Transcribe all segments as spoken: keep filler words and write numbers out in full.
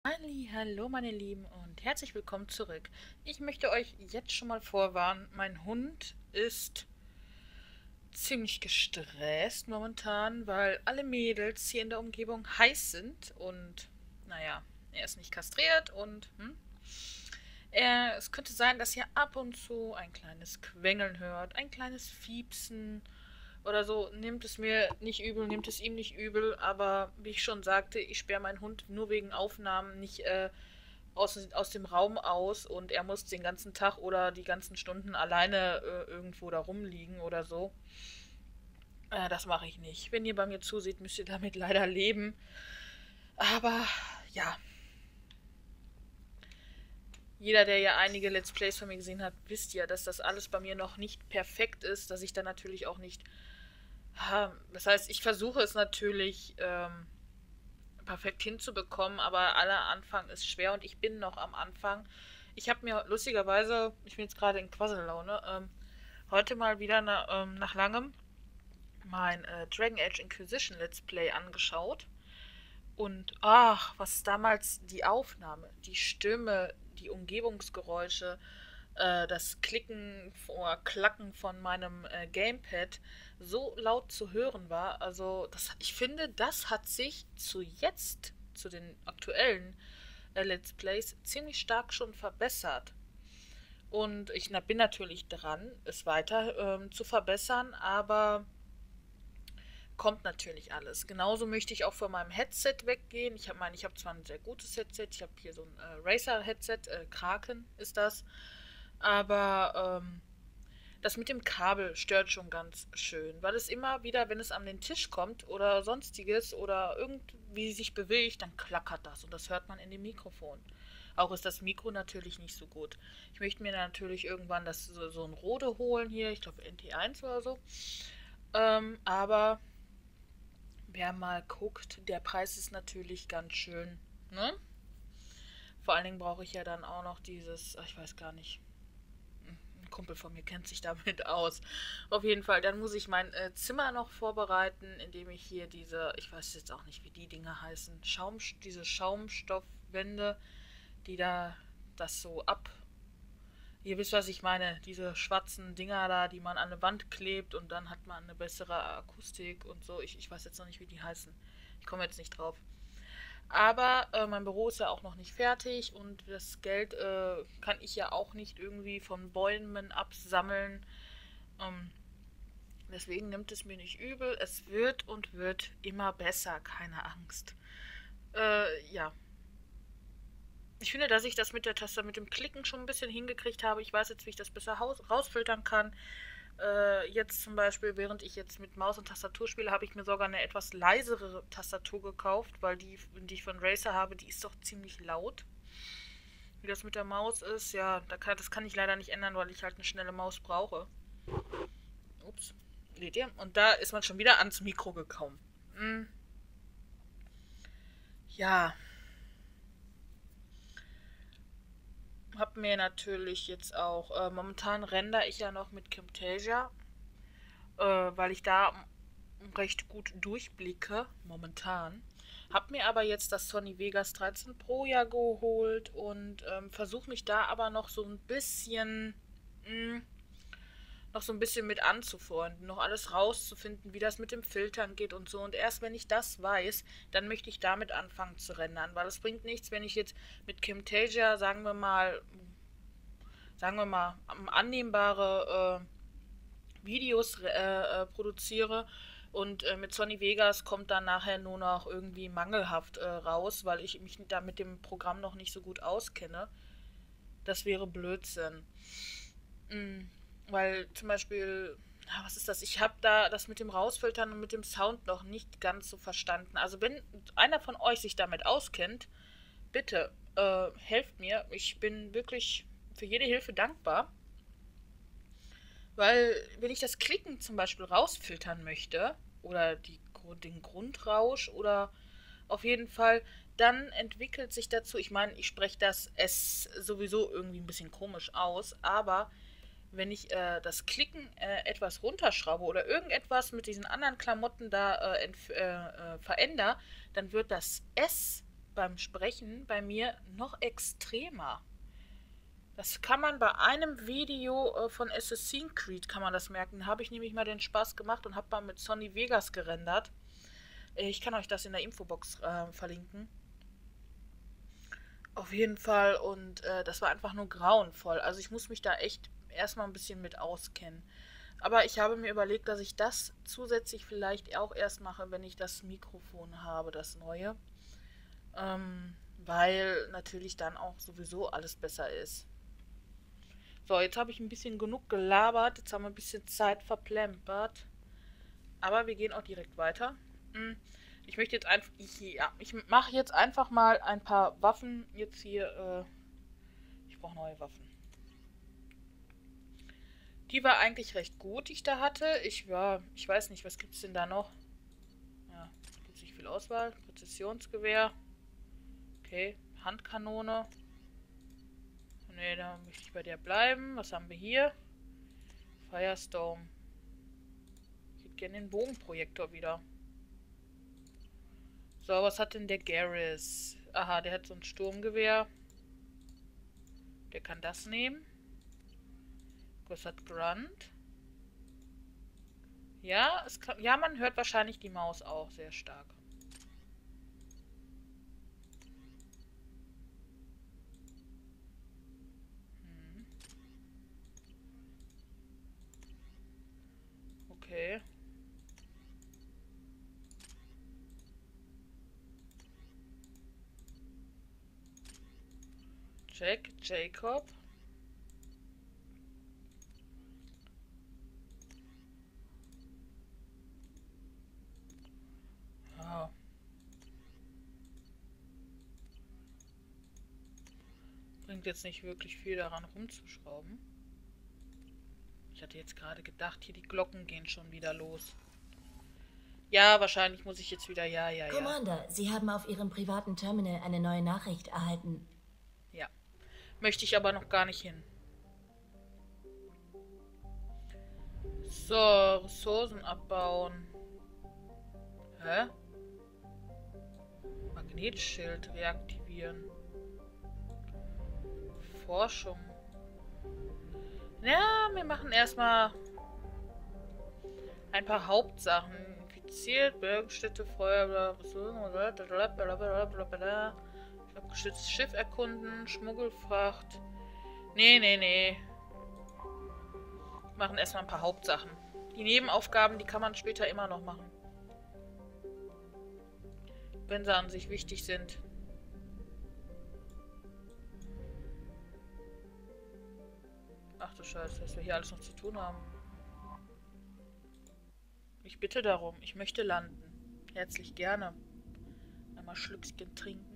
Halli, hallo meine Lieben und herzlich willkommen zurück. Ich möchte euch jetzt schon mal vorwarnen, mein Hund ist ziemlich gestresst momentan, weil alle Mädels hier in der Umgebung heiß sind und naja, er ist nicht kastriert und hm, er, es könnte sein, dass ihr ab und zu ein kleines Quengeln hört, ein kleines Fiepsen oder so. Nehmt es mir nicht übel, nehmt es ihm nicht übel, aber wie ich schon sagte, ich sperre meinen Hund nur wegen Aufnahmen nicht äh, aus, aus dem Raum aus und er muss den ganzen Tag oder die ganzen Stunden alleine äh, irgendwo da rumliegen oder so. Äh, das mache ich nicht. Wenn ihr bei mir zuseht, müsst ihr damit leider leben. Aber ja, jeder, der ja einige Let's Plays von mir gesehen hat, wisst ja, dass das alles bei mir noch nicht perfekt ist, dass ich da natürlich auch nicht. Das heißt, ich versuche es natürlich ähm, perfekt hinzubekommen, aber aller Anfang ist schwer und ich bin noch am Anfang. Ich habe mir lustigerweise, ich bin jetzt gerade in Quassellaune, ähm, heute mal wieder na, ähm, nach langem mein äh, Dragon Age Inquisition Let's Play angeschaut. Und ach, was damals die Aufnahme, die Stimme, die Umgebungsgeräusche, äh, das Klicken oder Klacken von meinem äh, Gamepad so laut zu hören war. Also das, ich finde, das hat sich zu jetzt, zu den aktuellen äh, Let's Plays, ziemlich stark schon verbessert. Und ich na, bin natürlich dran, es weiter ähm, zu verbessern, aber kommt natürlich alles. Genauso möchte ich auch von meinem Headset weggehen. Ich habe mein, ich habe zwar ein sehr gutes Headset, ich habe hier so ein äh, Razer-Headset, äh, Kraken ist das, aber ähm, das mit dem Kabel stört schon ganz schön, weil es immer wieder, wenn es an den Tisch kommt oder sonstiges oder irgendwie sich bewegt, dann klackert das und das hört man in dem Mikrofon. Auch ist das Mikro natürlich nicht so gut. Ich möchte mir natürlich irgendwann das so, so ein Rode holen hier, ich glaube N T eins oder so. Ähm, aber wer mal guckt, der Preis ist natürlich ganz schön, ne? Vor allen Dingen brauche ich ja dann auch noch dieses, ich weiß gar nicht, ein Kumpel von mir kennt sich damit aus. Auf jeden Fall, dann muss ich mein äh, Zimmer noch vorbereiten, indem ich hier diese, ich weiß jetzt auch nicht, wie die Dinger heißen, Schaum, diese Schaumstoffwände, die da das so ab. Ihr wisst, was ich meine, diese schwarzen Dinger da, die man an eine Wand klebt und dann hat man eine bessere Akustik und so. Ich, ich weiß jetzt noch nicht, wie die heißen. Ich komme jetzt nicht drauf. Aber äh, mein Büro ist ja auch noch nicht fertig und das Geld äh, kann ich ja auch nicht irgendwie von Bäumen absammeln. Ähm, deswegen nimmt es mir nicht übel. Es wird und wird immer besser, keine Angst. Äh, ja. Ich finde, dass ich das mit der Taste, mit dem Klicken schon ein bisschen hingekriegt habe. Ich weiß jetzt, wie ich das besser rausfiltern kann. Äh, jetzt zum Beispiel, während ich jetzt mit Maus und Tastatur spiele, habe ich mir sogar eine etwas leisere Tastatur gekauft, weil die, die ich von Razer habe, die ist doch ziemlich laut. Wie das mit der Maus ist, ja, da kann, das kann ich leider nicht ändern, weil ich halt eine schnelle Maus brauche. Ups, seht ihr? Und da ist man schon wieder ans Mikro gekommen. Hm. Ja, hab mir natürlich jetzt auch, äh, momentan render ich ja noch mit Camtasia, äh, weil ich da recht gut durchblicke, momentan. Hab mir aber jetzt das Sony Vegas dreizehn Pro ja geholt und ähm, versuche mich da aber noch so ein bisschen, mh, noch so ein bisschen mit anzufreunden, noch alles rauszufinden, wie das mit dem Filtern geht und so. Und erst wenn ich das weiß, dann möchte ich damit anfangen zu rendern, weil es bringt nichts, wenn ich jetzt mit Camtasia, sagen wir mal, sagen wir mal, annehmbare äh, Videos äh, äh, produziere und äh, mit Sony Vegas kommt dann nachher nur noch irgendwie mangelhaft äh, raus, weil ich mich da mit dem Programm noch nicht so gut auskenne. Das wäre Blödsinn. Mhm. Weil zum Beispiel, ah, was ist das? Ich habe da das mit dem Rausfiltern und mit dem Sound noch nicht ganz so verstanden. Also wenn einer von euch sich damit auskennt, bitte äh, helft mir. Ich bin wirklich für jede Hilfe dankbar. Weil wenn ich das Klicken zum Beispiel rausfiltern möchte, oder die, den Grundrausch, oder auf jeden Fall, dann entwickelt sich dazu, ich meine, ich spreche das S sowieso irgendwie ein bisschen komisch aus, aber wenn ich äh, das Klicken äh, etwas runterschraube oder irgendetwas mit diesen anderen Klamotten da äh, äh, äh, verändere, dann wird das S beim Sprechen bei mir noch extremer. Das kann man bei einem Video äh, von Assassin's Creed, kann man das merken. Da habe ich nämlich mal den Spaß gemacht und habe mal mit Sony Vegas gerendert. Äh, ich kann euch das in der Infobox äh, verlinken. Auf jeden Fall. Und äh, das war einfach nur grauenvoll. Also ich muss mich da echt erstmal ein bisschen mit auskennen. Aber ich habe mir überlegt, dass ich das zusätzlich vielleicht auch erst mache, wenn ich das Mikrofon habe, das neue. Ähm, weil natürlich dann auch sowieso alles besser ist. So, jetzt habe ich ein bisschen genug gelabert. Jetzt haben wir ein bisschen Zeit verplempert. Aber wir gehen auch direkt weiter. Ich möchte jetzt einfach... Ja, ich mache jetzt einfach mal ein paar Waffen jetzt hier. Äh, ich brauche neue Waffen. Die war eigentlich recht gut, die ich da hatte. Ich war... Ich weiß nicht, was gibt es denn da noch? Ja, gibt es nicht viel Auswahl. Präzisionsgewehr. Okay, Handkanone. Ne, da möchte ich bei der bleiben. Was haben wir hier? Firestorm. Ich hätte gerne den Bogenprojektor wieder. So, was hat denn der Garrus? Aha, der hat so ein Sturmgewehr. Der kann das nehmen. Was hat Grunt? Ja, es kann, ja, man hört wahrscheinlich die Maus auch sehr stark. Hm. Okay. Jack, Jacob. Oh. Bringt jetzt nicht wirklich viel daran rumzuschrauben. Ich hatte jetzt gerade gedacht, hier die Glocken gehen schon wieder los. Ja, wahrscheinlich muss ich jetzt wieder... Ja, ja, ja. Commander, Sie haben auf Ihrem privaten Terminal eine neue Nachricht erhalten. Ja. Möchte ich aber noch gar nicht hin. So, Ressourcen abbauen. Hä? Magnetschild reaktivieren. Forschung. Ja, wir machen erstmal ein paar Hauptsachen. Infiziert, Bergstätte, Feuer, Ressourcen, abgeschütztes Schiff erkunden, Schmuggelfracht. Nee, nee, nee. Wir machen erstmal ein paar Hauptsachen. Die Nebenaufgaben, die kann man später immer noch machen. Wenn sie an sich wichtig sind. Ach du Scheiße, was wir hier alles noch zu tun haben. Ich bitte darum, ich möchte landen. Herzlich gerne. Einmal Schlückchen trinken.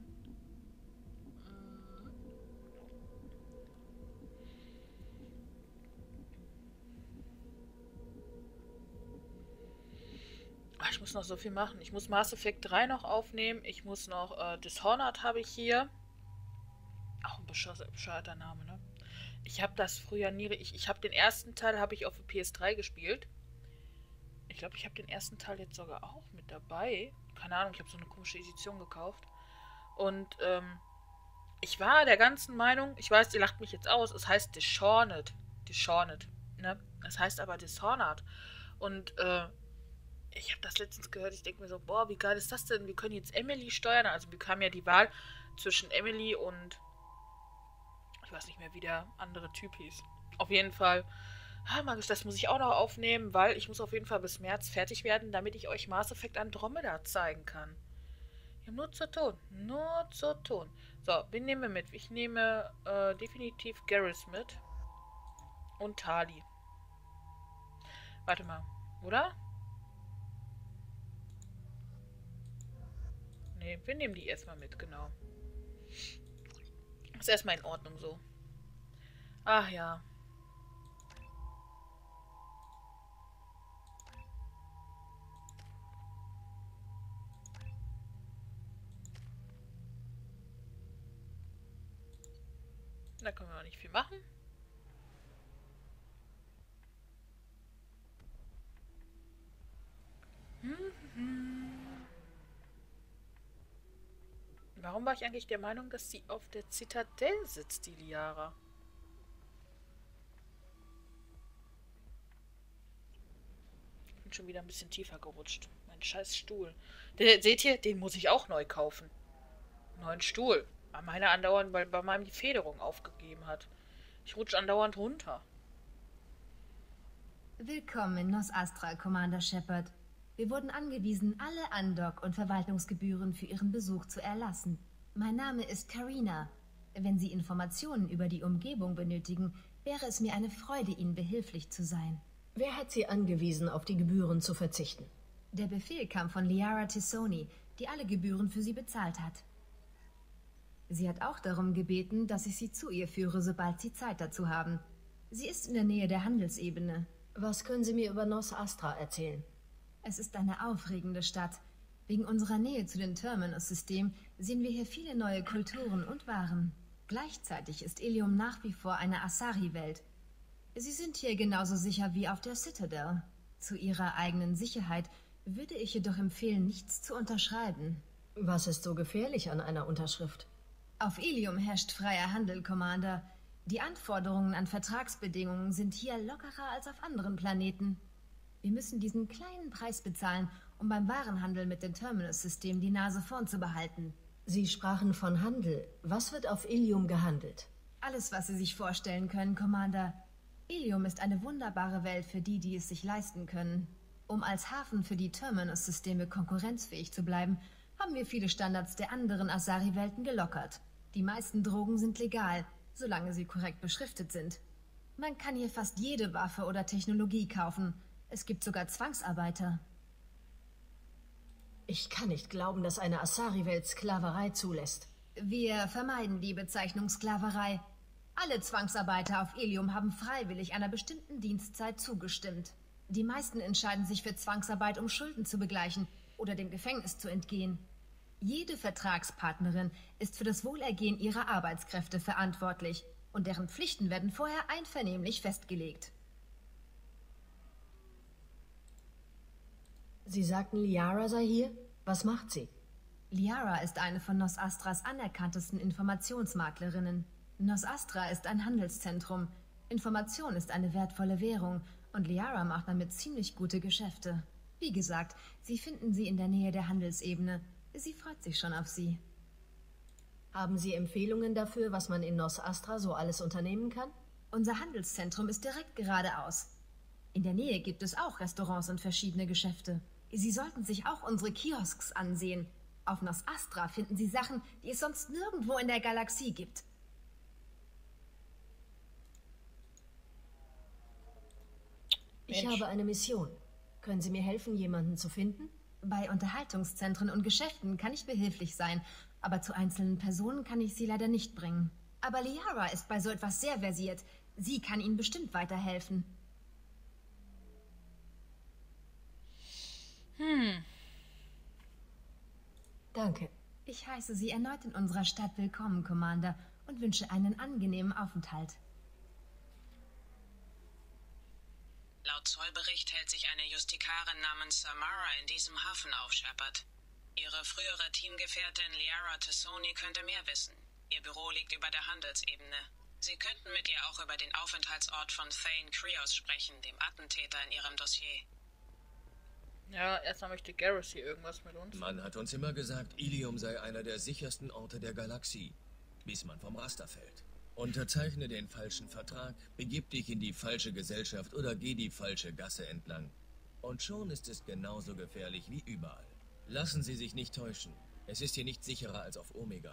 Ach, ich muss noch so viel machen. Ich muss Mass Effect drei noch aufnehmen. Ich muss noch äh, Dishonored habe ich hier. Auch ein bescheuerter Name, ne? Ich habe das früher nie... Ich, ich habe den ersten Teil habe ich auf der P S drei gespielt. Ich glaube, ich habe den ersten Teil jetzt sogar auch mit dabei. Keine Ahnung, ich habe so eine komische Edition gekauft. Und ähm, ich war der ganzen Meinung, ich weiß, ihr lacht mich jetzt aus, es heißt Dishonored. Dishonored, ne? Es heißt aber Dishonored. Und äh, ich habe das letztens gehört, ich denke mir so, boah, wie geil ist das denn? Wir können jetzt Emily steuern. Also wir haben ja die Wahl zwischen Emily und... Ich weiß nicht mehr, wie der andere Typ hieß. Auf jeden Fall... Ah, Magus, das muss ich auch noch aufnehmen, weil ich muss auf jeden Fall bis März fertig werden, damit ich euch Mass Effect Andromeda zeigen kann. Ja, nur zu tun. Nur zu tun. So, wen nehmen wir mit? Ich nehme äh, definitiv Garrus mit. Und Tali. Warte mal. Oder? Ne, wir nehmen die erstmal mit, genau. Ist erstmal in Ordnung so. Ach ja. Da können wir auch nicht viel machen. Warum war ich eigentlich der Meinung, dass sie auf der Zitadelle sitzt, die Liara? Ich bin schon wieder ein bisschen tiefer gerutscht. Mein scheiß Stuhl. Der, seht ihr, den muss ich auch neu kaufen. Neuen Stuhl. Weil meiner andauernd bei, bei meinem die Federung aufgegeben hat. Ich rutsche andauernd runter. Willkommen in Nos Astra, Commander Shepard. Wir wurden angewiesen, alle Andock- und Verwaltungsgebühren für Ihren Besuch zu erlassen. Mein Name ist Karina. Wenn Sie Informationen über die Umgebung benötigen, wäre es mir eine Freude, Ihnen behilflich zu sein. Wer hat Sie angewiesen, auf die Gebühren zu verzichten? Der Befehl kam von Liara T'Soni, die alle Gebühren für Sie bezahlt hat. Sie hat auch darum gebeten, dass ich Sie zu ihr führe, sobald Sie Zeit dazu haben. Sie ist in der Nähe der Handelsebene. Was können Sie mir über Nos Astra erzählen? Es ist eine aufregende Stadt. Wegen unserer Nähe zu dem Terminus-System sehen wir hier viele neue Kulturen und Waren. Gleichzeitig ist Ilium nach wie vor eine Asari-Welt. Sie sind hier genauso sicher wie auf der Citadel. Zu Ihrer eigenen Sicherheit würde ich jedoch empfehlen, nichts zu unterschreiben. Was ist so gefährlich an einer Unterschrift? Auf Ilium herrscht freier Handel, Commander. Die Anforderungen an Vertragsbedingungen sind hier lockerer als auf anderen Planeten. Wir müssen diesen kleinen Preis bezahlen, um beim Warenhandel mit dem Terminus-System die Nase vorn zu behalten. Sie sprachen von Handel. Was wird auf Ilium gehandelt? Alles, was Sie sich vorstellen können, Commander. Ilium ist eine wunderbare Welt für die, die es sich leisten können. Um als Hafen für die Terminus-Systeme konkurrenzfähig zu bleiben, haben wir viele Standards der anderen Asari-Welten gelockert. Die meisten Drogen sind legal, solange sie korrekt beschriftet sind. Man kann hier fast jede Waffe oder Technologie kaufen. Es gibt sogar Zwangsarbeiter. Ich kann nicht glauben, dass eine Asari-Welt Sklaverei zulässt. Wir vermeiden die Bezeichnung Sklaverei. Alle Zwangsarbeiter auf Ilium haben freiwillig einer bestimmten Dienstzeit zugestimmt. Die meisten entscheiden sich für Zwangsarbeit, um Schulden zu begleichen oder dem Gefängnis zu entgehen. Jede Vertragspartnerin ist für das Wohlergehen ihrer Arbeitskräfte verantwortlich und deren Pflichten werden vorher einvernehmlich festgelegt. Sie sagten, Liara sei hier? Was macht sie? Liara ist eine von Nos Astras anerkanntesten Informationsmaklerinnen. Nos Astra ist ein Handelszentrum. Information ist eine wertvolle Währung und Liara macht damit ziemlich gute Geschäfte. Wie gesagt, Sie finden sie in der Nähe der Handelsebene. Sie freut sich schon auf Sie. Haben Sie Empfehlungen dafür, was man in Nos Astra so alles unternehmen kann? Unser Handelszentrum ist direkt geradeaus. In der Nähe gibt es auch Restaurants und verschiedene Geschäfte. Sie sollten sich auch unsere Kiosks ansehen. Auf Nos Astra finden Sie Sachen, die es sonst nirgendwo in der Galaxie gibt. Ich habe eine Mission. Können Sie mir helfen, jemanden zu finden? Bei Unterhaltungszentren und Geschäften kann ich behilflich sein, aber zu einzelnen Personen kann ich Sie leider nicht bringen. Aber Liara ist bei so etwas sehr versiert. Sie kann Ihnen bestimmt weiterhelfen. Hm. Danke. Ich heiße Sie erneut in unserer Stadt willkommen, Commander, und wünsche einen angenehmen Aufenthalt. Laut Zollbericht hält sich eine Justikarin namens Samara in diesem Hafen auf, Shepard. Ihre frühere Teamgefährtin Liara T'Soni könnte mehr wissen. Ihr Büro liegt über der Handelsebene. Sie könnten mit ihr auch über den Aufenthaltsort von Thane Krios sprechen, dem Attentäter in ihrem Dossier. Ja, erstmal möchte Garrus hier irgendwas mit uns. Man hat uns immer gesagt, Ilium sei einer der sichersten Orte der Galaxie, bis man vom Raster fällt. Unterzeichne den falschen Vertrag, begib dich in die falsche Gesellschaft oder geh die falsche Gasse entlang. Und schon ist es genauso gefährlich wie überall. Lassen Sie sich nicht täuschen. Es ist hier nicht sicherer als auf Omega.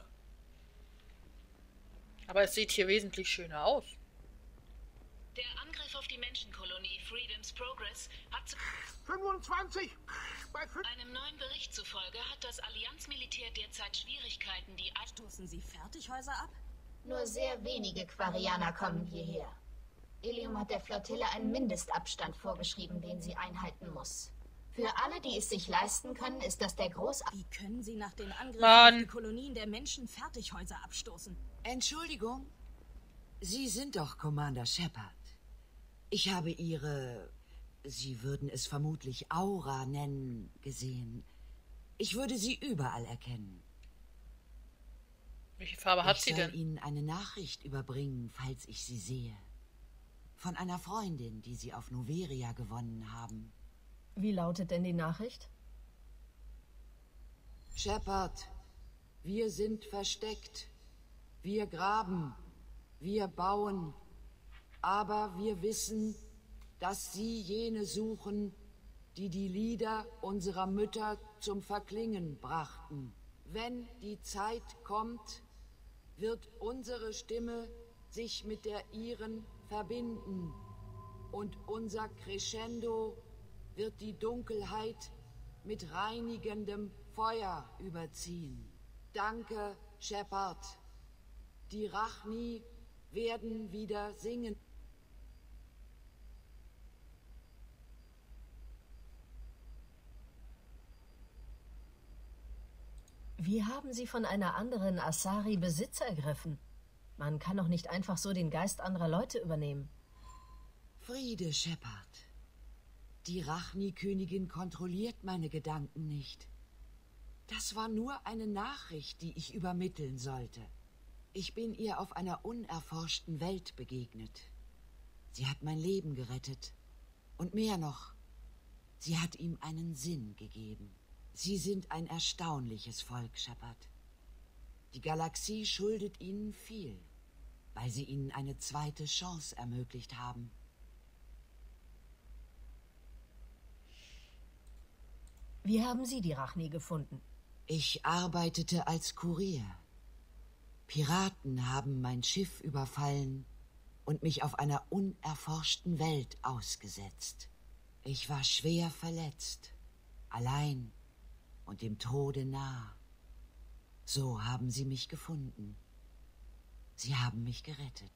Aber es sieht hier wesentlich schöner aus. Der Angriff auf die Menschenkolonie Freedom's Progress hat zu fünfundzwanzig! Bei fünf einem neuen Bericht zufolge hat das Allianzmilitär derzeit Schwierigkeiten, die... Stoßen Sie Fertighäuser ab? Nur sehr wenige Quarianer kommen hierher. Ilium hat der Flottille einen Mindestabstand vorgeschrieben, den sie einhalten muss. Für alle, die es sich leisten können, ist das der große... Wie können Sie nach den Angriffen Mann. auf die Kolonien der Menschen Fertighäuser abstoßen? Entschuldigung, Sie sind doch Commander Shepard. Ich habe Ihre, Sie würden es vermutlich Aura nennen, gesehen. Ich würde Sie überall erkennen. Welche Farbe hat ich sie soll denn? Ihnen eine Nachricht überbringen, falls ich sie sehe. Von einer Freundin, die Sie auf Noveria gewonnen haben. Wie lautet denn die Nachricht? Shepard, wir sind versteckt. Wir graben. Wir bauen. Aber wir wissen, dass Sie jene suchen, die die Lieder unserer Mütter zum Verklingen brachten. Wenn die Zeit kommt, wird unsere Stimme sich mit der ihren verbinden und unser Crescendo wird die Dunkelheit mit reinigendem Feuer überziehen. Danke, Shepard. Die Rachni werden wieder singen. Wie haben Sie von einer anderen Asari Besitz ergriffen? Man kann doch nicht einfach so den Geist anderer Leute übernehmen. Friede, Shepard. Die Rachni-Königin kontrolliert meine Gedanken nicht. Das war nur eine Nachricht, die ich übermitteln sollte. Ich bin ihr auf einer unerforschten Welt begegnet. Sie hat mein Leben gerettet. Und mehr noch, sie hat ihm einen Sinn gegeben. Sie sind ein erstaunliches Volk, Shepard. Die Galaxie schuldet ihnen viel, weil sie ihnen eine zweite Chance ermöglicht haben. Wie haben Sie die Rachni gefunden? Ich arbeitete als Kurier. Piraten haben mein Schiff überfallen und mich auf einer unerforschten Welt ausgesetzt. Ich war schwer verletzt, allein und dem Tode nah. So haben sie mich gefunden. Sie haben mich gerettet.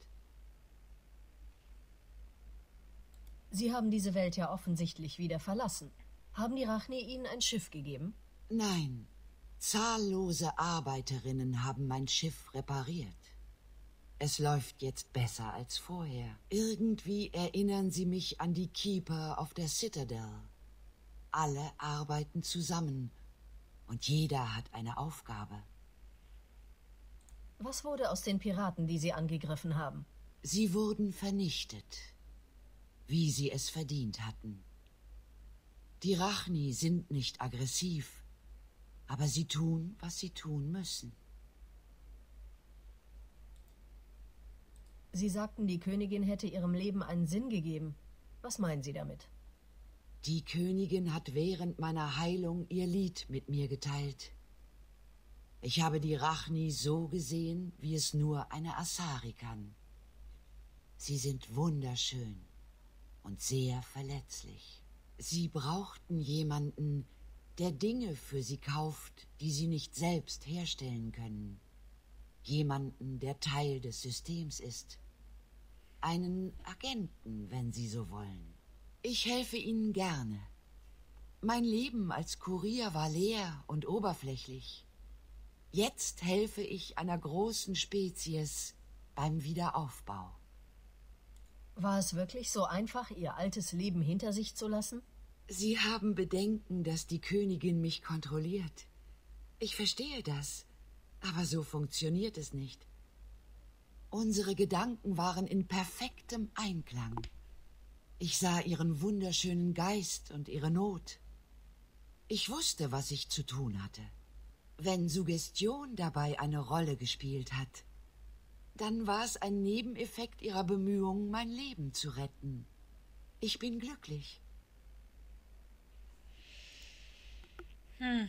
Sie haben diese Welt ja offensichtlich wieder verlassen. Haben die Rachni Ihnen ein Schiff gegeben? Nein, zahllose Arbeiterinnen haben mein Schiff repariert. Es läuft jetzt besser als vorher. Irgendwie erinnern sie mich an die Keeper auf der Citadel. Alle arbeiten zusammen und jeder hat eine Aufgabe. Was wurde aus den Piraten, die Sie angegriffen haben? Sie wurden vernichtet, wie sie es verdient hatten. Die Rachni sind nicht aggressiv, aber sie tun, was sie tun müssen. Sie sagten, die Königin hätte ihrem Leben einen Sinn gegeben. Was meinen Sie damit? Die Königin hat während meiner Heilung ihr Lied mit mir geteilt. Ich habe die Rachni so gesehen, wie es nur eine Asari kann. Sie sind wunderschön und sehr verletzlich. Sie brauchten jemanden, der Dinge für sie kauft, die sie nicht selbst herstellen können. Jemanden, der Teil des Systems ist. Einen Agenten, wenn Sie so wollen. Ich helfe Ihnen gerne. Mein Leben als Kurier war leer und oberflächlich. Jetzt helfe ich einer großen Spezies beim Wiederaufbau. War es wirklich so einfach, Ihr altes Leben hinter sich zu lassen? Sie haben Bedenken, dass die Königin mich kontrolliert. Ich verstehe das, aber so funktioniert es nicht. Unsere Gedanken waren in perfektem Einklang. Ich sah ihren wunderschönen Geist und ihre Not. Ich wusste, was ich zu tun hatte. Wenn Suggestion dabei eine Rolle gespielt hat, dann war es ein Nebeneffekt ihrer Bemühungen, mein Leben zu retten. Ich bin glücklich. Hm.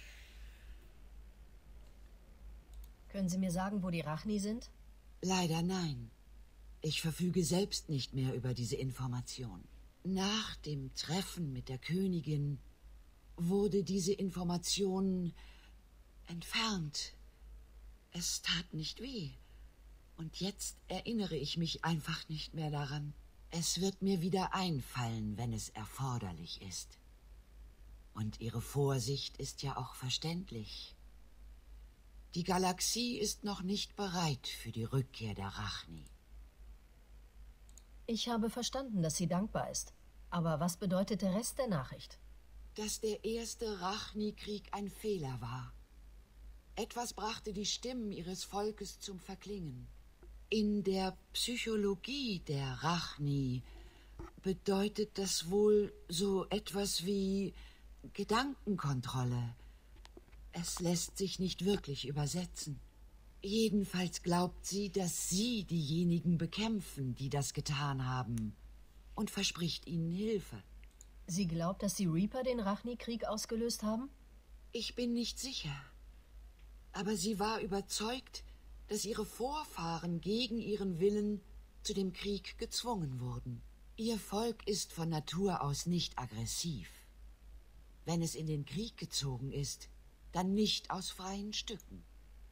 Können Sie mir sagen, wo die Rachni sind? Leider nein. Ich verfüge selbst nicht mehr über diese Information. Nach dem Treffen mit der Königin wurde diese Information entfernt. Es tat nicht weh. Und jetzt erinnere ich mich einfach nicht mehr daran. Es wird mir wieder einfallen, wenn es erforderlich ist. Und Ihre Vorsicht ist ja auch verständlich. Die Galaxie ist noch nicht bereit für die Rückkehr der Rachni. Ich habe verstanden, dass sie dankbar ist. Aber was bedeutet der Rest der Nachricht? Dass der erste Rachni-Krieg ein Fehler war. Etwas brachte die Stimmen ihres Volkes zum Verklingen. In der Psychologie der Rachni bedeutet das wohl so etwas wie Gedankenkontrolle. Es lässt sich nicht wirklich übersetzen. Jedenfalls glaubt sie, dass sie diejenigen bekämpfen, die das getan haben, und verspricht ihnen Hilfe. Sie glaubt, dass die Reaper den Rachni-Krieg ausgelöst haben? Ich bin nicht sicher. Aber sie war überzeugt, dass ihre Vorfahren gegen ihren Willen zu dem Krieg gezwungen wurden. Ihr Volk ist von Natur aus nicht aggressiv. Wenn es in den Krieg gezogen ist, dann nicht aus freien Stücken.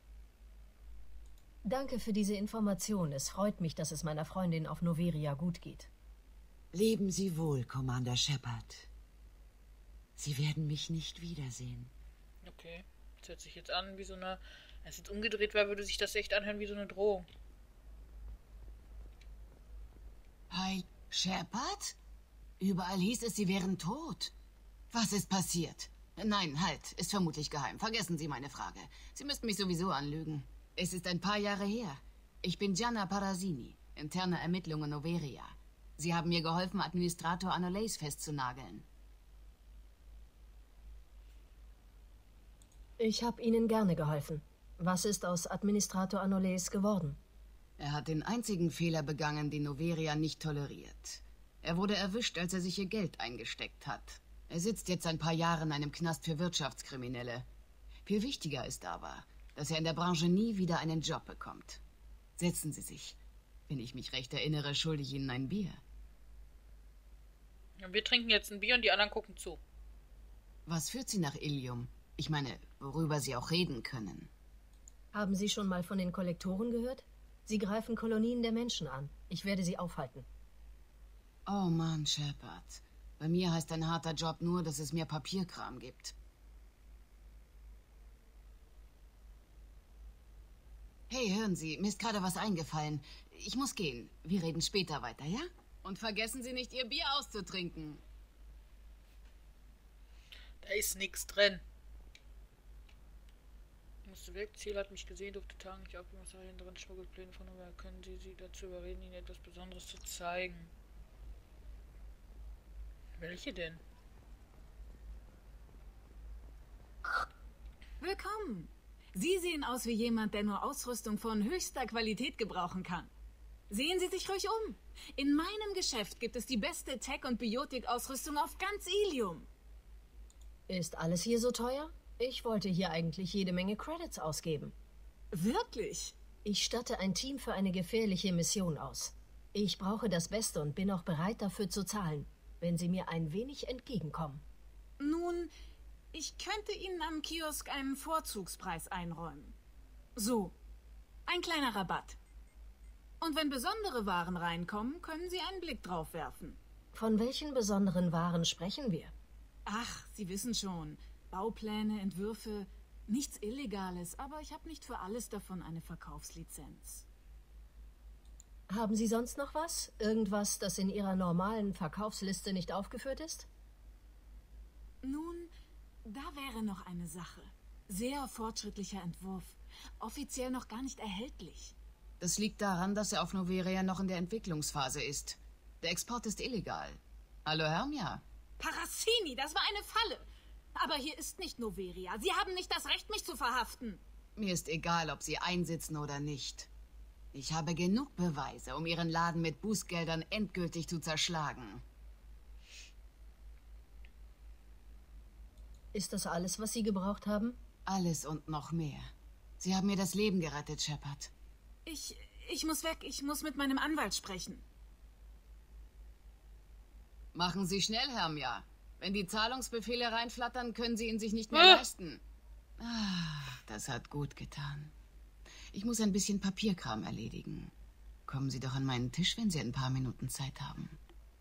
Danke für diese Information. Es freut mich, dass es meiner Freundin auf Noveria gut geht. Leben Sie wohl, Commander Shepard. Sie werden mich nicht wiedersehen. Okay, das hört sich jetzt an wie so eine... Wenn es jetzt umgedreht wäre, würde sich das echt anhören wie so eine Drohung. Hi, Shepard? Überall hieß es, Sie wären tot. Was ist passiert? Nein, halt, ist vermutlich geheim. Vergessen Sie meine Frage. Sie müssten mich sowieso anlügen. Es ist ein paar Jahre her. Ich bin Gianna Parasini, interne Ermittlungen Noveria. Sie haben mir geholfen, Administrator Anoleis festzunageln. Ich habe Ihnen gerne geholfen. Was ist aus Administrator Anoleis geworden? Er hat den einzigen Fehler begangen, den Noveria nicht toleriert. Er wurde erwischt, als er sich ihr Geld eingesteckt hat. Er sitzt jetzt ein paar Jahre in einem Knast für Wirtschaftskriminelle. Viel wichtiger ist aber, dass er in der Branche nie wieder einen Job bekommt. Setzen Sie sich. Wenn ich mich recht erinnere, schulde ich Ihnen ein Bier. Wir trinken jetzt ein Bier und die anderen gucken zu. Was führt Sie nach Ilium? Ich meine, worüber Sie auch reden können. Haben Sie schon mal von den Kollektoren gehört? Sie greifen Kolonien der Menschen an. Ich werde sie aufhalten. Oh Mann, Shepard. Bei mir heißt ein harter Job nur, dass es mehr Papierkram gibt. Hey, hören Sie, mir ist gerade was eingefallen. Ich muss gehen. Wir reden später weiter, ja? Und vergessen Sie nicht, Ihr Bier auszutrinken. Da ist nichts drin. Musste weg. Ziel hat mich gesehen, durfte Tagen nicht aufgeben, was darin drin Schmuggelpläne von Noveria. Können Sie sie dazu überreden, Ihnen etwas Besonderes zu zeigen? Welche denn? Willkommen. Sie sehen aus wie jemand, der nur Ausrüstung von höchster Qualität gebrauchen kann. Sehen Sie sich ruhig um. In meinem Geschäft gibt es die beste Tech- und Biotik-Ausrüstung auf ganz Ilium. Ist alles hier so teuer? Ich wollte hier eigentlich jede Menge Credits ausgeben. Wirklich? Ich statte ein Team für eine gefährliche Mission aus. Ich brauche das Beste und bin auch bereit, dafür zu zahlen, wenn Sie mir ein wenig entgegenkommen. Nun, ich könnte Ihnen am Kiosk einen Vorzugspreis einräumen. So, ein kleiner Rabatt. Und wenn besondere Waren reinkommen, können Sie einen Blick drauf werfen. Von welchen besonderen Waren sprechen wir? Ach, Sie wissen schon. Baupläne, Entwürfe, nichts Illegales, aber ich habe nicht für alles davon eine Verkaufslizenz. Haben Sie sonst noch was? Irgendwas, das in Ihrer normalen Verkaufsliste nicht aufgeführt ist? Nun, da wäre noch eine Sache. Sehr fortschrittlicher Entwurf. Offiziell noch gar nicht erhältlich. Das liegt daran, dass er auf Noveria noch in der Entwicklungsphase ist. Der Export ist illegal. Hallo, Hermia. Parasini, das war eine Falle. Aber hier ist nicht Noveria. Sie haben nicht das Recht, mich zu verhaften. Mir ist egal, ob Sie einsitzen oder nicht. Ich habe genug Beweise, um Ihren Laden mit Bußgeldern endgültig zu zerschlagen. Ist das alles, was Sie gebraucht haben? Alles und noch mehr. Sie haben mir das Leben gerettet, Shepard. Ich, ich muss weg. Ich muss mit meinem Anwalt sprechen. Machen Sie schnell, Hermia. Wenn die Zahlungsbefehle reinflattern, können Sie ihn sich nicht mehr ah. leisten. Ah, das hat gut getan. Ich muss ein bisschen Papierkram erledigen. Kommen Sie doch an meinen Tisch, wenn Sie ein paar Minuten Zeit haben.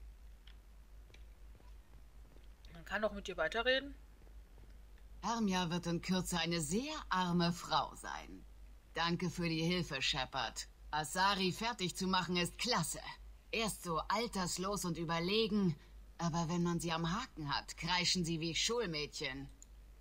Man kann doch mit dir weiterreden. Hermia wird in Kürze eine sehr arme Frau sein. Danke für die Hilfe, Shepard. Asari fertig zu machen ist klasse. Erst so alterslos und überlegen, aber wenn man sie am Haken hat, kreischen sie wie Schulmädchen.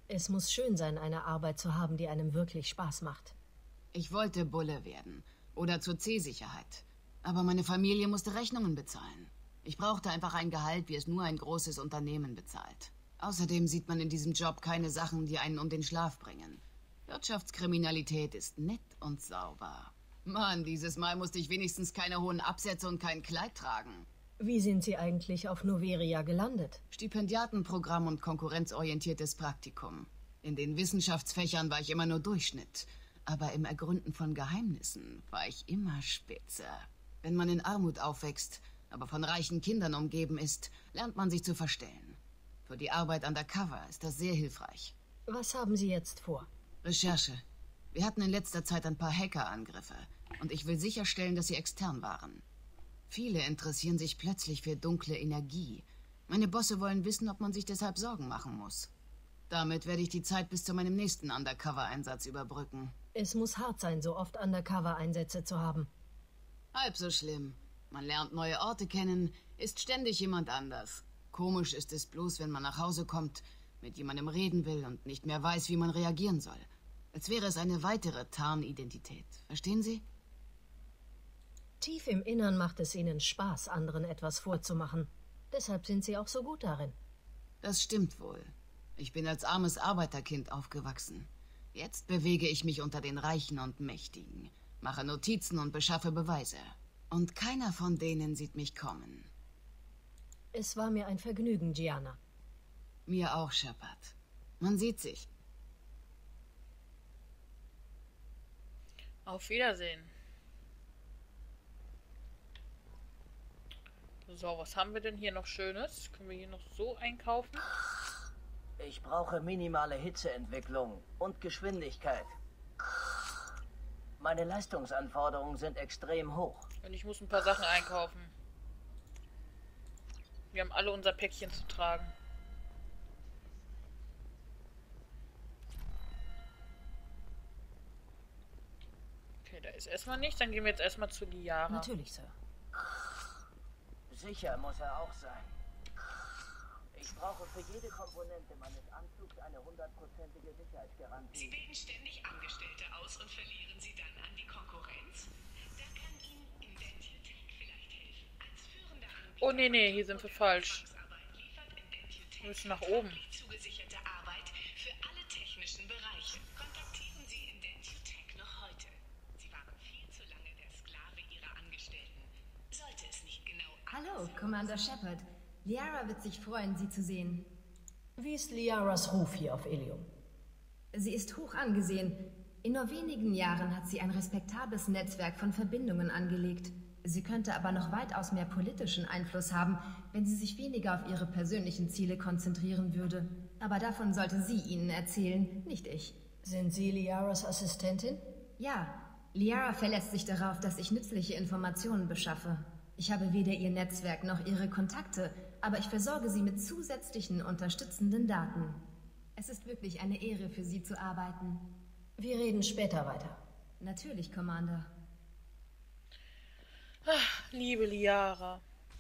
Es muss schön sein, eine Arbeit zu haben, die einem wirklich Spaß macht. Ich wollte Bulle werden. Oder zur C-Sicherheit. Aber meine Familie musste Rechnungen bezahlen. Ich brauchte einfach ein Gehalt, wie es nur ein großes Unternehmen bezahlt. Außerdem sieht man in diesem Job keine Sachen, die einen um den Schlaf bringen. Wirtschaftskriminalität ist nett und sauber. Mann, dieses Mal musste ich wenigstens keine hohen Absätze und kein Kleid tragen. Wie sind Sie eigentlich auf Noveria gelandet? Stipendiatenprogramm und konkurrenzorientiertes Praktikum. In den Wissenschaftsfächern war ich immer nur Durchschnitt. Aber im Ergründen von Geheimnissen war ich immer spitze. Wenn man in Armut aufwächst, aber von reichen Kindern umgeben ist, lernt man sich zu verstellen. Für die Arbeit undercover ist das sehr hilfreich. Was haben Sie jetzt vor? Recherche. Wir hatten in letzter Zeit ein paar Hackerangriffe und ich will sicherstellen, dass sie extern waren. Viele interessieren sich plötzlich für dunkle Energie. Meine Bosse wollen wissen, ob man sich deshalb Sorgen machen muss. Damit werde ich die Zeit bis zu meinem nächsten Undercover-Einsatz überbrücken. Es muss hart sein, so oft Undercover-Einsätze zu haben. Halb so schlimm. Man lernt neue Orte kennen, ist ständig jemand anders. Komisch ist es bloß, wenn man nach Hause kommt, mit jemandem reden will und nicht mehr weiß, wie man reagieren soll. Als wäre es eine weitere Tarnidentität. Verstehen Sie? Tief im Innern macht es Ihnen Spaß, anderen etwas vorzumachen. Deshalb sind Sie auch so gut darin. Das stimmt wohl. Ich bin als armes Arbeiterkind aufgewachsen. Jetzt bewege ich mich unter den Reichen und Mächtigen, mache Notizen und beschaffe Beweise. Und keiner von denen sieht mich kommen. Es war mir ein Vergnügen, Gianna. Mir auch, Shepard. Man sieht sich. Auf Wiedersehen. So, was haben wir denn hier noch Schönes? Können wir hier noch so einkaufen? Ich brauche minimale Hitzeentwicklung und Geschwindigkeit. Meine Leistungsanforderungen sind extrem hoch. Und ich muss ein paar Sachen einkaufen. Wir haben alle unser Päckchen zu tragen. Okay, da ist erstmal nichts. Dann gehen wir jetzt erstmal zu Liara. Natürlich, Sir. Sicher muss er auch sein. Ich brauche für jede Komponente meines Anzugs eine hundertprozentige Sicherheitsgarantie. Sie bilden ständig Angestellte aus und verlieren sie dann an die Konkurrenz? Da kann Ihnen Indentitech vielleicht helfen. Als führender Anbieter oh nee, nee, hier sind wir falsch. Wir müssen nach oben. Zugesicherte Arbeit für alle technischen Bereiche. Kontaktieren Sie Indentitech noch heute. Sie waren viel zu lange der Sklave Ihrer Angestellten. Sollte es nicht genau... Hallo, Commander Shepard. Liara wird sich freuen, Sie zu sehen. Wie ist Liaras Ruf hier auf Ilium? Sie ist hoch angesehen. In nur wenigen Jahren hat sie ein respektables Netzwerk von Verbindungen angelegt. Sie könnte aber noch weitaus mehr politischen Einfluss haben, wenn sie sich weniger auf ihre persönlichen Ziele konzentrieren würde. Aber davon sollte sie Ihnen erzählen, nicht ich. Sind Sie Liaras Assistentin? Ja, Liara verlässt sich darauf, dass ich nützliche Informationen beschaffe. Ich habe weder ihr Netzwerk noch ihre Kontakte, aber ich versorge sie mit zusätzlichen unterstützenden Daten. Es ist wirklich eine Ehre, für Sie zu arbeiten. Wir reden später weiter. Natürlich, Commander. Ach, liebe Liara.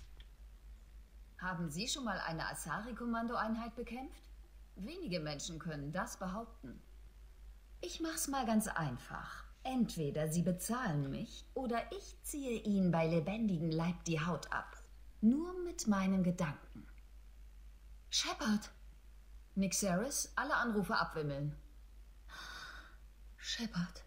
Haben Sie schon mal eine Asari-Kommandoeinheit bekämpft? Wenige Menschen können das behaupten. Ich mach's mal ganz einfach. Entweder Sie bezahlen mich, oder ich ziehe Ihnen bei lebendigem Leib die Haut ab. Nur mit meinen Gedanken. Shepard! Nixeris, alle Anrufe abwimmeln. Shepard.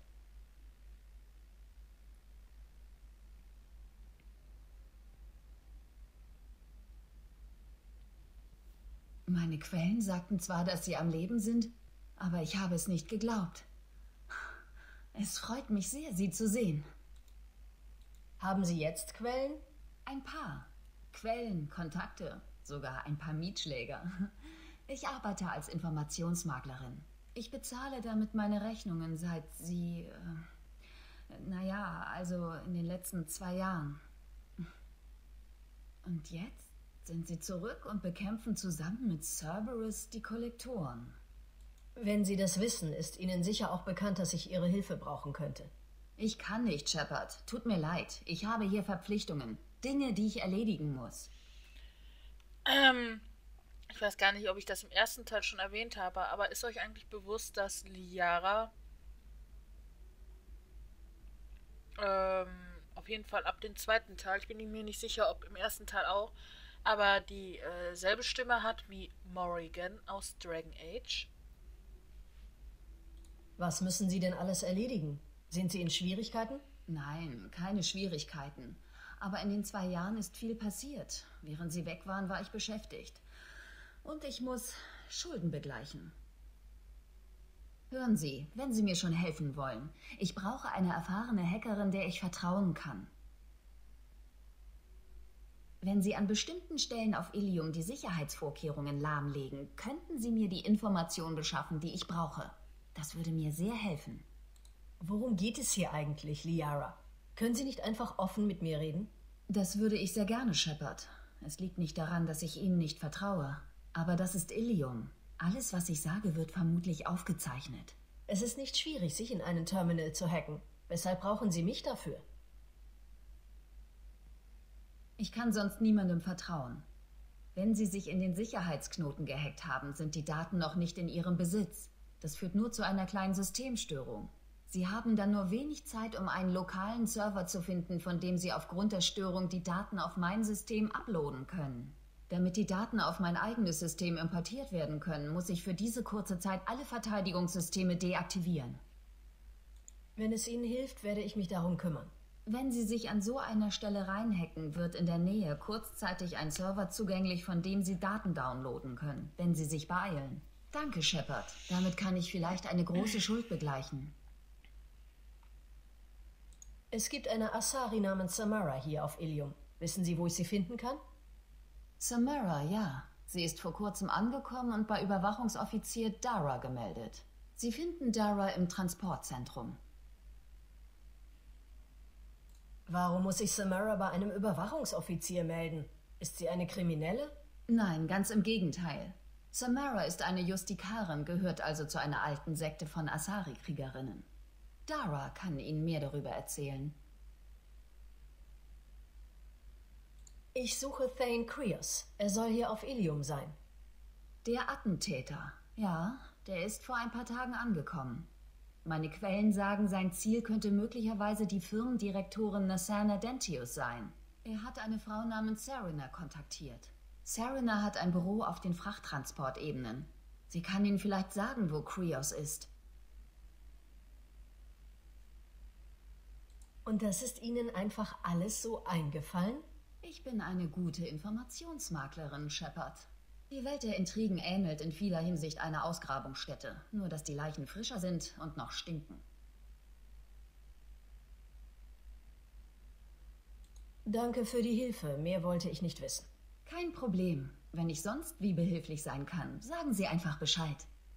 Meine Quellen sagten zwar, dass Sie am Leben sind, aber ich habe es nicht geglaubt. Es freut mich sehr, Sie zu sehen. Haben Sie jetzt Quellen? Ein paar. Quellen, Kontakte, sogar ein paar Mietschläger. Ich arbeite als Informationsmaklerin. Ich bezahle damit meine Rechnungen, seit Sie... Äh, naja, also in den letzten zwei Jahren. Und jetzt sind Sie zurück und bekämpfen zusammen mit Cerberus die Kollektoren. Wenn Sie das wissen, ist Ihnen sicher auch bekannt, dass ich Ihre Hilfe brauchen könnte. Ich kann nicht, Shepard. Tut mir leid. Ich habe hier Verpflichtungen. Dinge, die ich erledigen muss. Ähm, Ich weiß gar nicht, ob ich das im ersten Teil schon erwähnt habe, aber ist euch eigentlich bewusst, dass Liara ähm, auf jeden Fall ab dem zweiten Teil, ich bin mir nicht sicher, ob im ersten Teil auch, aber die äh, selbe Stimme hat wie Morrigan aus Dragon Age? Was müssen Sie denn alles erledigen? Sind Sie in Schwierigkeiten? Nein, keine Schwierigkeiten. Aber in den zwei Jahren ist viel passiert. Während Sie weg waren, war ich beschäftigt. Und ich muss Schulden begleichen. Hören Sie, wenn Sie mir schon helfen wollen, ich brauche eine erfahrene Hackerin, der ich vertrauen kann. Wenn Sie an bestimmten Stellen auf Ilium die Sicherheitsvorkehrungen lahmlegen, könnten Sie mir die Information beschaffen, die ich brauche. Das würde mir sehr helfen. Worum geht es hier eigentlich, Liara? Können Sie nicht einfach offen mit mir reden? Das würde ich sehr gerne, Shepard. Es liegt nicht daran, dass ich Ihnen nicht vertraue. Aber das ist Ilium. Alles, was ich sage, wird vermutlich aufgezeichnet. Es ist nicht schwierig, sich in einen Terminal zu hacken. Weshalb brauchen Sie mich dafür? Ich kann sonst niemandem vertrauen. Wenn Sie sich in den Sicherheitsknoten gehackt haben, sind die Daten noch nicht in Ihrem Besitz. Das führt nur zu einer kleinen Systemstörung. Sie haben dann nur wenig Zeit, um einen lokalen Server zu finden, von dem Sie aufgrund der Störung die Daten auf mein System uploaden können. Damit die Daten auf mein eigenes System importiert werden können, muss ich für diese kurze Zeit alle Verteidigungssysteme deaktivieren. Wenn es Ihnen hilft, werde ich mich darum kümmern. Wenn Sie sich an so einer Stelle reinhacken, wird in der Nähe kurzzeitig ein Server zugänglich, von dem Sie Daten downloaden können, wenn Sie sich beeilen. Danke, Shepard. Damit kann ich vielleicht eine große Schuld begleichen. Es gibt eine Asari namens Samara hier auf Ilium. Wissen Sie, wo ich sie finden kann? Samara, ja. Sie ist vor kurzem angekommen und bei Überwachungsoffizier Dara gemeldet. Sie finden Dara im Transportzentrum. Warum muss sich Samara bei einem Überwachungsoffizier melden? Ist sie eine Kriminelle? Nein, ganz im Gegenteil. Samara ist eine Justikarin, gehört also zu einer alten Sekte von Asari-Kriegerinnen. Dara kann Ihnen mehr darüber erzählen. Ich suche Thane Krios. Er soll hier auf Ilium sein. Der Attentäter. Ja, der ist vor ein paar Tagen angekommen. Meine Quellen sagen, sein Ziel könnte möglicherweise die Firmendirektorin Nassana Dentius sein. Er hat eine Frau namens Serena kontaktiert. Serena hat ein Büro auf den Frachttransportebenen. Sie kann Ihnen vielleicht sagen, wo Krios ist. Und das ist Ihnen einfach alles so eingefallen? Ich bin eine gute Informationsmaklerin, Shepard. Die Welt der Intrigen ähnelt in vieler Hinsicht einer Ausgrabungsstätte, nur dass die Leichen frischer sind und noch stinken. Danke für die Hilfe, mehr wollte ich nicht wissen. Kein Problem. Wenn ich sonst wie behilflich sein kann, sagen Sie einfach Bescheid.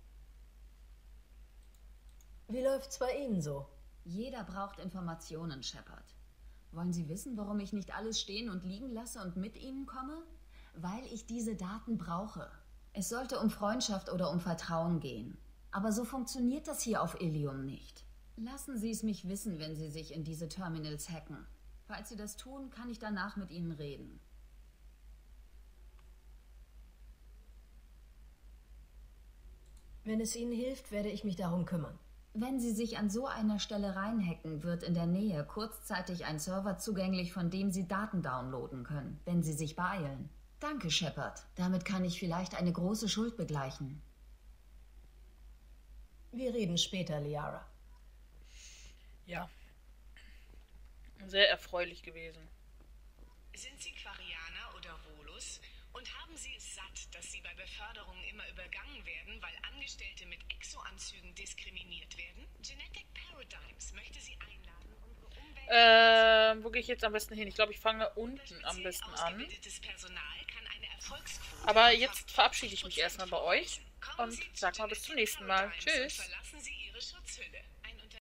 Wie läuft's bei Ihnen so? Jeder braucht Informationen, Shepard. Wollen Sie wissen, warum ich nicht alles stehen und liegen lasse und mit Ihnen komme? Weil ich diese Daten brauche. Es sollte um Freundschaft oder um Vertrauen gehen. Aber so funktioniert das hier auf Ilium nicht. Lassen Sie es mich wissen, wenn Sie sich in diese Terminals hacken. Falls Sie das tun, kann ich danach mit Ihnen reden. Wenn es Ihnen hilft, werde ich mich darum kümmern. Wenn Sie sich an so einer Stelle reinhacken, wird in der Nähe kurzzeitig ein Server zugänglich, von dem Sie Daten downloaden können, wenn Sie sich beeilen. Danke, Shepard. Damit kann ich vielleicht eine große Schuld begleichen. Wir reden später, Liara. Ja. Sehr erfreulich gewesen. Sind Sie Quarianer oder Volus? Und haben Sie es satt, dass Sie bei Beförderungen immer übergangen werden, weil Angestellte mit Exo-Anzügen diskriminiert werden? Genetic Paradigms möchte Sie einladen, unsere Umwelt... Ähm, wo gehe ich jetzt am besten hin? Ich glaube, ich fange unten am besten an. Aber jetzt verabschiede ich mich erstmal bei euch und sag mal bis zum nächsten Mal. Tschüss. Verlassen Sie Ihre Schutzhülle.